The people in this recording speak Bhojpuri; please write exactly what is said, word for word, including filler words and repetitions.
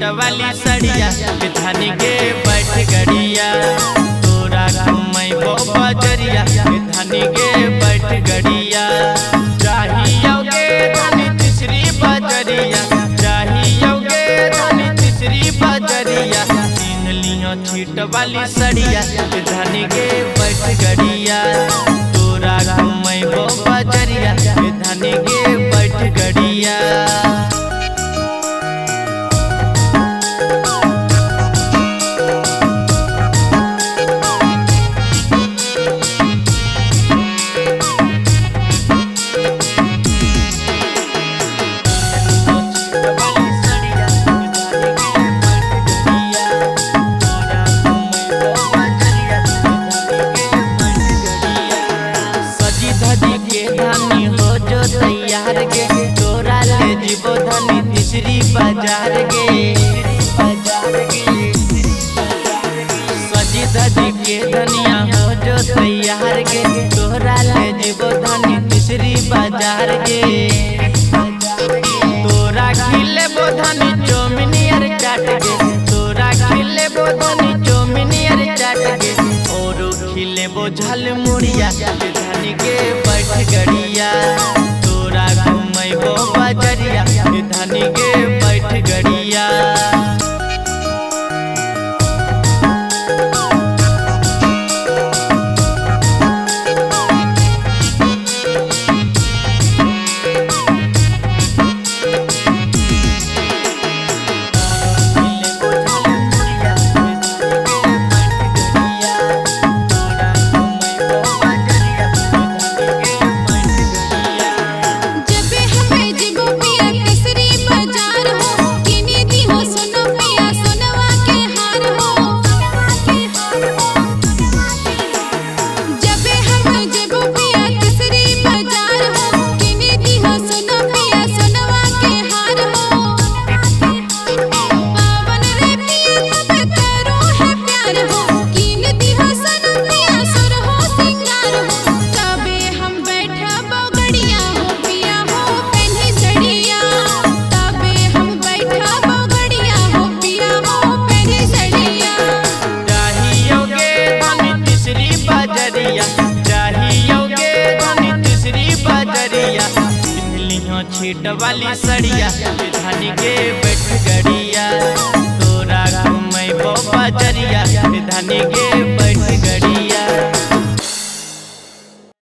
छीट वाली सड़िया धानी के बैठ गड़िया तोरा घूमई बो बजरिया धानी के बैठ गड़िया चाहिए धानी तीसरी बजरिया चाहिए धानी तीसरी बजरिया तीन लियो छीट वाली सड़िया धानी के बैठ गड़िया तोरा घूमई बो बजरिया धानी के बैठ गड़िया। तैयार गे तोरा ले जीवो धनी तीसरी बाजार गे सजी धजी के धनिया हो जो तैयार गे तोरा ले जीवो धनी तीसरी बाजार गे तोरा खिले बो धनी चौमिनियर चाट गे तोरा खिले बो धनी चौमिनियर चाट गे और खिले बो झल मुड़िया धनी के बैठ गड़िया तोरा घूमई बो बजरिया धानी के बैठ गड़िया। छीट वाली सड़िया धानी के बैठ गड़िया तोरा घूमई बो बजरिया धानी के